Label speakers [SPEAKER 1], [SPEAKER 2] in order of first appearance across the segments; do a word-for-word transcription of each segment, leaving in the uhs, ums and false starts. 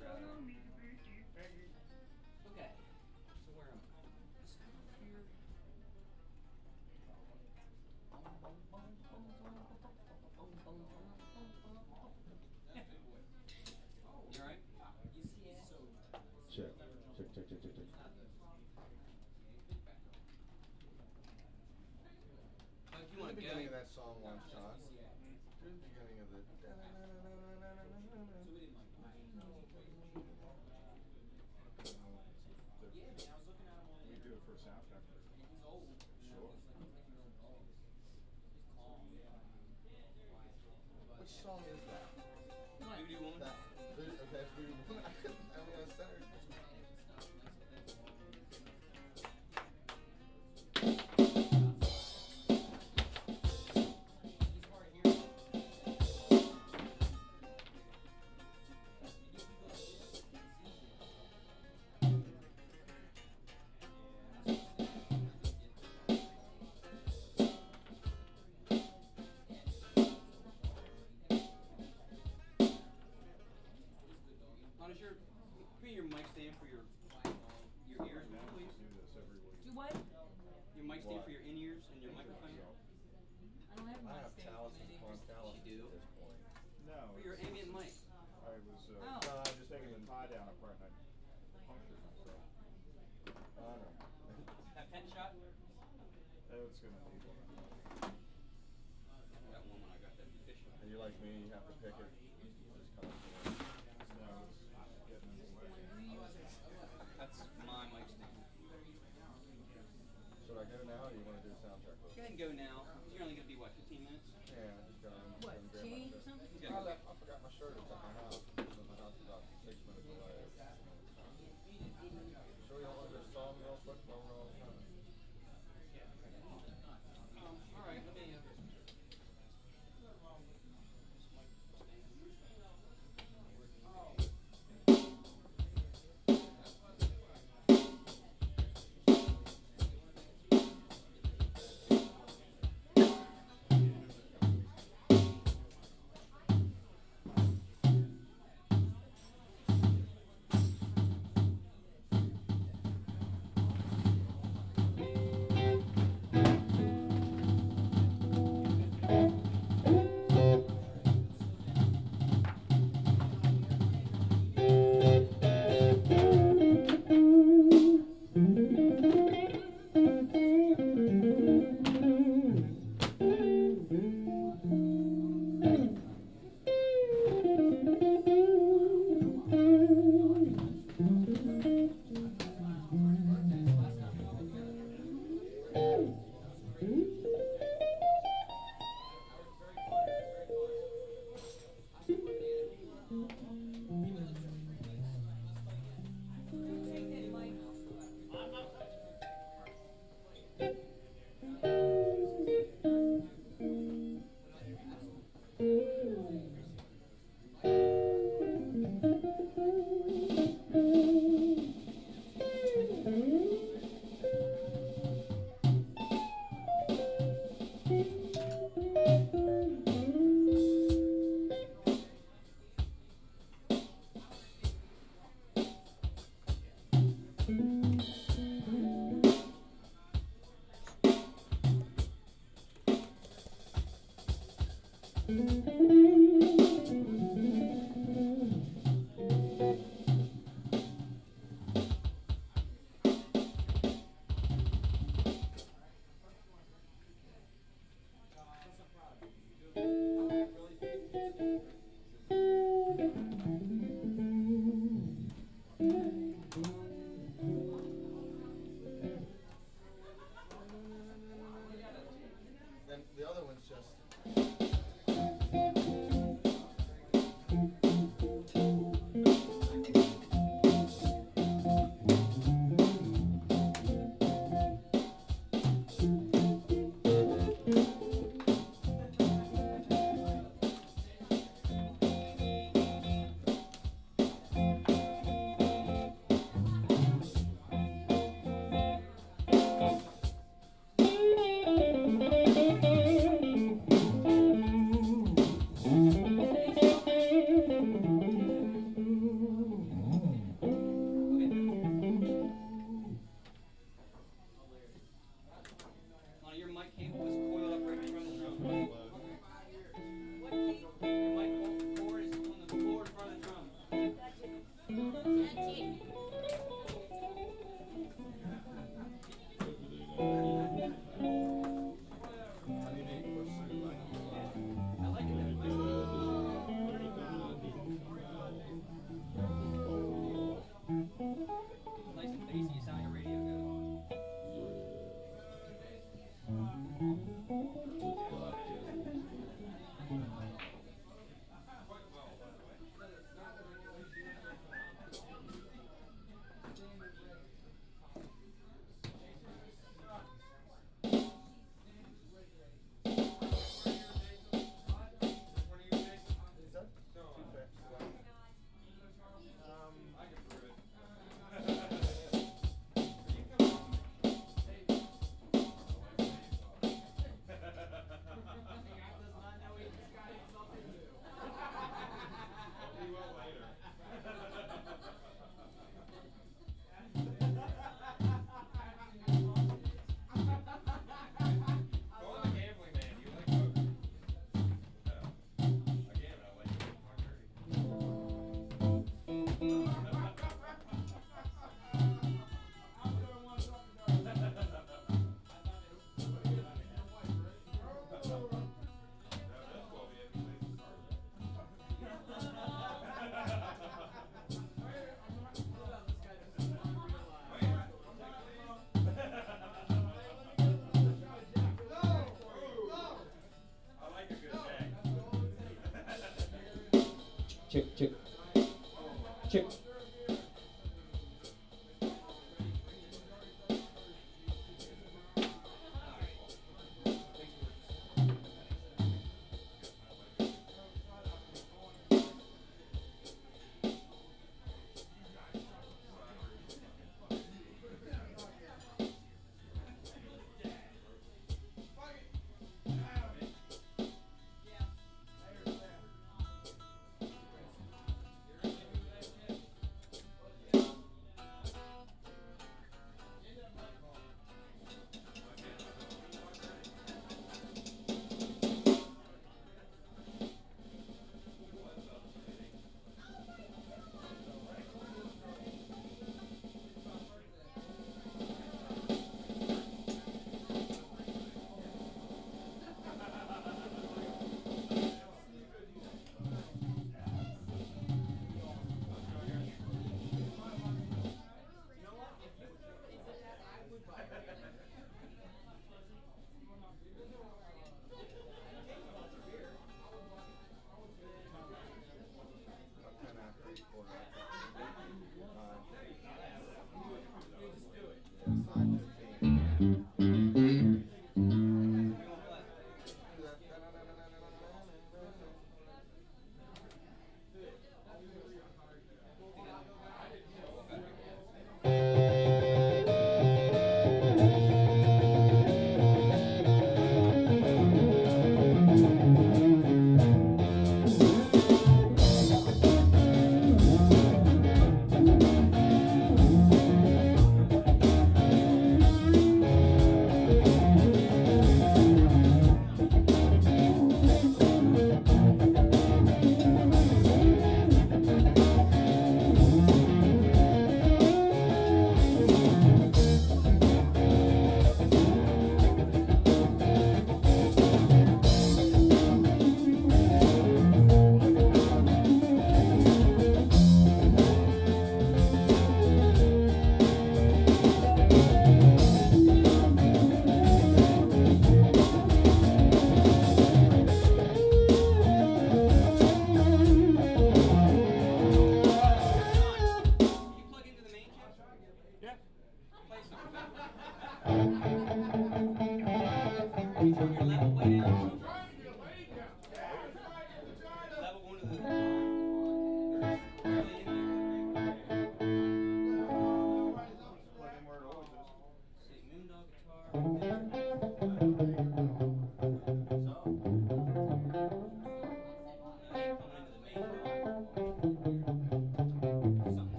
[SPEAKER 1] Okay. So where am I? Here. You alright?
[SPEAKER 2] Check. Check, check, check, check, check.
[SPEAKER 1] Uh, if you
[SPEAKER 3] In
[SPEAKER 1] want
[SPEAKER 3] the
[SPEAKER 1] to go.
[SPEAKER 3] beginning of that song once, John. Through the beginning of the.
[SPEAKER 2] We do it for a soundtrack. Sure.
[SPEAKER 3] Which song is that?
[SPEAKER 1] Voodoo Woman?
[SPEAKER 3] That. Okay, that's Voodoo Woman. I couldn't. I mean, I centered.
[SPEAKER 1] Punisher, put your mic stand for your your ears,
[SPEAKER 2] Now we
[SPEAKER 1] please.
[SPEAKER 2] do this every week.
[SPEAKER 4] Do what?
[SPEAKER 1] Your mic stand
[SPEAKER 3] What?
[SPEAKER 1] for your in-ears and your microphone.
[SPEAKER 2] So,
[SPEAKER 4] I don't have
[SPEAKER 3] I
[SPEAKER 4] my
[SPEAKER 3] have
[SPEAKER 4] stand
[SPEAKER 3] Talus
[SPEAKER 4] for
[SPEAKER 3] and
[SPEAKER 4] my
[SPEAKER 3] Quan
[SPEAKER 4] ears.
[SPEAKER 3] Talus
[SPEAKER 1] You do?
[SPEAKER 3] at this point.
[SPEAKER 2] no.
[SPEAKER 1] For your
[SPEAKER 2] it's-
[SPEAKER 1] ambient mic.
[SPEAKER 2] I was uh,
[SPEAKER 4] Oh.
[SPEAKER 3] No, I'm just
[SPEAKER 2] taking
[SPEAKER 3] thinking.
[SPEAKER 2] the tie down apart and I punctured myself.
[SPEAKER 3] Oh, no.
[SPEAKER 1] That pet shot?
[SPEAKER 2] That was gonna need one.
[SPEAKER 1] That one when I got that fish.
[SPEAKER 3] And you're like me, you have to pick it. Just come up here.
[SPEAKER 2] No, it's getting in the way.
[SPEAKER 1] That's my mic stand.
[SPEAKER 3] Should I go now, or do you want to do a sound check?
[SPEAKER 1] Go ahead and go now. You're only gonna be what, fifteen minutes?
[SPEAKER 3] Yeah, just go. and-
[SPEAKER 4] What,
[SPEAKER 3] and grab my
[SPEAKER 4] change or
[SPEAKER 3] shirt.
[SPEAKER 4] something?
[SPEAKER 1] Yeah.
[SPEAKER 3] I, left, I forgot my shirt. It's at my house. My house is about six minutes away. Sure, you don't want to do a song real quick while we're all done?
[SPEAKER 1] Um, all right. Let me. Uh, this mic stand.
[SPEAKER 4] Check, check. Check.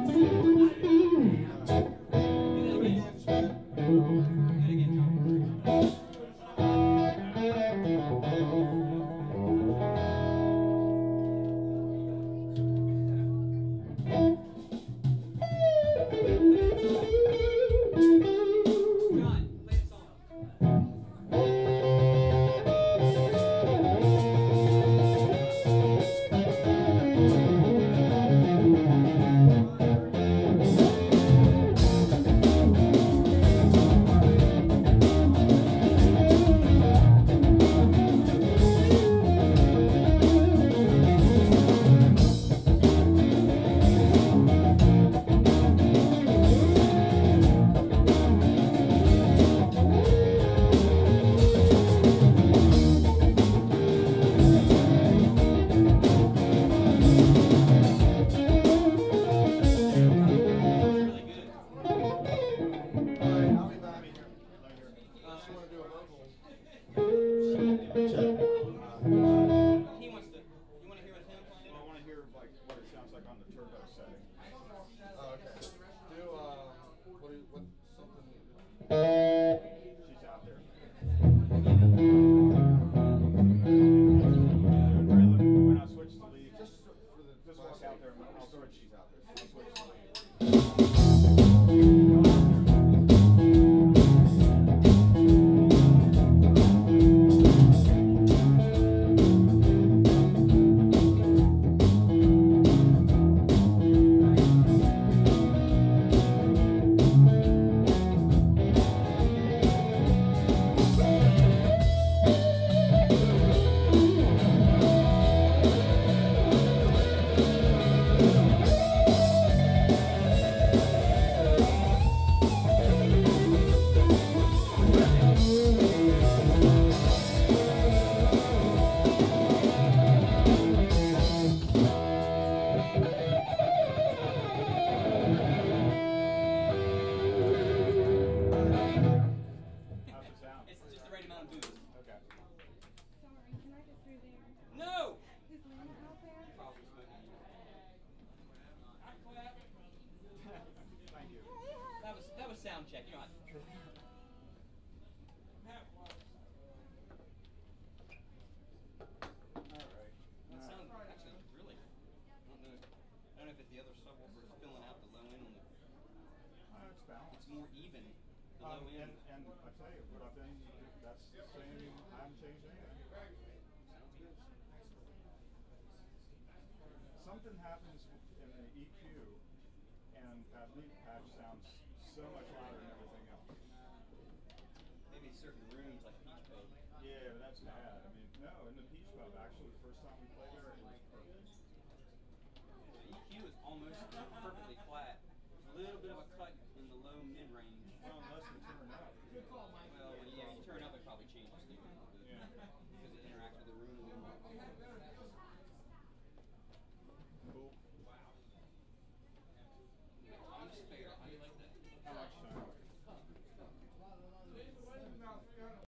[SPEAKER 1] Do that again, John.
[SPEAKER 2] on the turbo setting.
[SPEAKER 3] Oh, okay. Do um, what? Do you, what? Something.
[SPEAKER 2] She's out there. When I switch to lead,
[SPEAKER 3] Just for the.
[SPEAKER 2] just walk out there. And I'll switch.
[SPEAKER 3] She's out there.
[SPEAKER 2] I'll switch to lead. How's it sound?
[SPEAKER 1] It's just the right amount of boost.
[SPEAKER 2] Okay.
[SPEAKER 5] Sorry, can I get through there?
[SPEAKER 1] No!
[SPEAKER 5] Is Lynn out there?
[SPEAKER 1] Probably smoking.
[SPEAKER 2] Thank you.
[SPEAKER 1] That was that was sound check. You know. I-
[SPEAKER 2] Alright.
[SPEAKER 1] That sounds actually really. I don't know. I don't know if it's the other subwoofer is filling out the low end on the.
[SPEAKER 2] Uh, it's balanced.
[SPEAKER 1] It's more even. The
[SPEAKER 2] Um,
[SPEAKER 1] low
[SPEAKER 2] and,
[SPEAKER 1] end.
[SPEAKER 2] and I tell you, what I've been, that's the same, I haven't changed anything.
[SPEAKER 1] Sounds good.
[SPEAKER 2] Something happens in the E Q, and that lead patch sounds so much louder than everything else.
[SPEAKER 1] Maybe certain rooms like Peach Pub.
[SPEAKER 2] Yeah, but that's bad. I mean, no, in the Peach Pub, actually, the first time we played there, it was perfect.
[SPEAKER 1] The E Q is almost perfectly flat. A little bit of a cut in the low mid range.
[SPEAKER 2] Well, unless we turn up.
[SPEAKER 1] Well, yeah, you turn up, it probably changes things a little bit.
[SPEAKER 2] Yeah.
[SPEAKER 1] Because it interacts with the room a little more.
[SPEAKER 2] Cool.
[SPEAKER 1] I'm spare. How do you like that?
[SPEAKER 2] How much time?